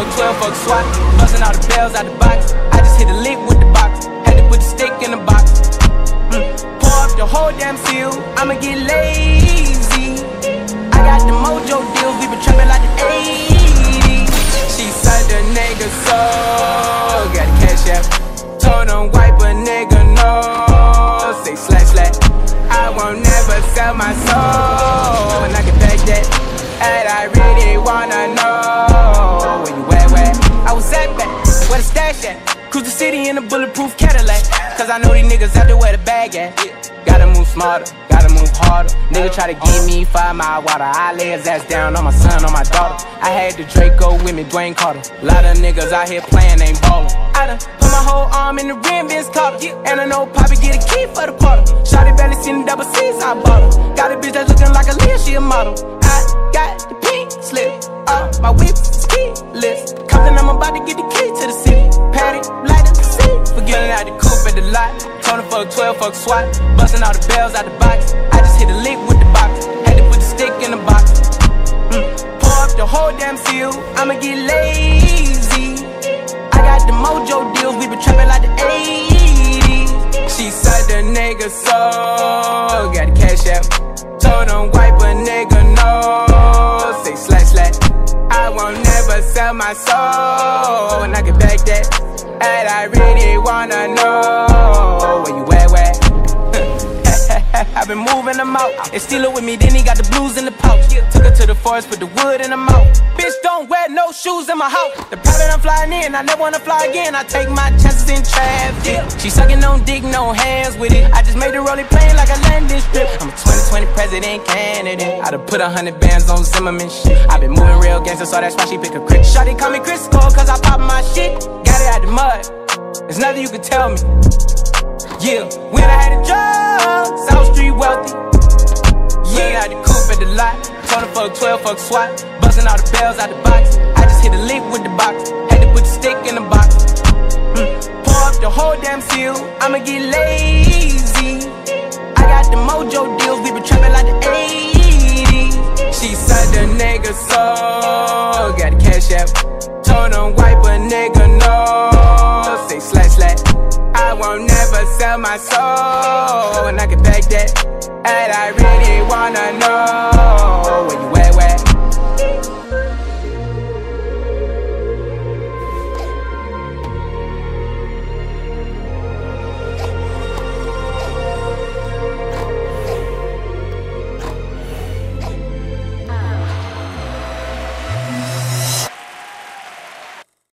fuck 12, fuck SWAT. Busting all the bells out the box. I just hit a lick with the box. Had to put the stick in the box. Pour up the whole damn seal. I'ma get lazy. I got the mojo deals. We been trapping like the 80s. She said the nigga soul. Got the cash out. Told him wipe a nigga no. Say slash slash. I won't never sell my soul. And I can back that. And I really wanna know where you at, where? I was at back, where the stash at? Cruise the city in a bulletproof Cadillac. Cause I know these niggas out there where the bag at. Gotta move smarter, gotta move harder. Nigga try to give me 5 mile water. I lay his ass down on my son, on my daughter. I had the Draco with me, Dwayne Carter. Lot of niggas out here playing, ain't ballin'. I done put my whole arm in the rim, Vince Carter. And I know Poppy get a key for the quarter. Shawty barely seen the double C's, I bought her. Got a bitch that's looking like a Leah, she a model. I got the pink slip, my whip is keyless. Compton, I'm about to get the key to the city. Patty, light up the seat. Forgetting out the coupe at the lot. Told her fuck 12, fuck SWAT. Busting all the bells out the box. I just hit a lick with the box. Had to put the stick in the box. Pour up the whole damn seal. I'ma get lazy. I got the mojo deals. We been trapping like the 80s. She said the nigga soul. Got the cash out. Told him wipe a nigga no. Say slash slash. I won't never sell my soul. And I can back that. And I really wanna know where you at, where? I've been moving them out. And steal it with me, then he got the blues in the pouch. Took her to the forest, put the wood in the mouth. Bitch, don't wear no shoes in my house. The private I'm flying in, I never wanna fly again. I take my chances in traffic. She sucking on dick, no hands with it. I just made the rolling plane like a landing strip. I'm a 2020 president candidate. I done put 100 bands on Zimmerman shit. I been moving real gangster, so that's why she pick a crit. Shawty call me Crisco, cause I pop my shit. Got it out the mud, there's nothing you can tell me. Yeah, when I had a job, South Street wealthy. Yeah, out the coupe at the lot. Told her fuck 12, fuck SWAT. Busting all the bells out the box. I just hit a lick with the box. Had to put the stick in the box. Pour up the whole damn seal. I'ma get lazy. I got the mojo deals. We been trapping like the 80s. She said the nigga soul. Got the cash out. Told him wipe a nigga no. Say slash slash. I won't never sell my soul. And I can back that. And I really wanna know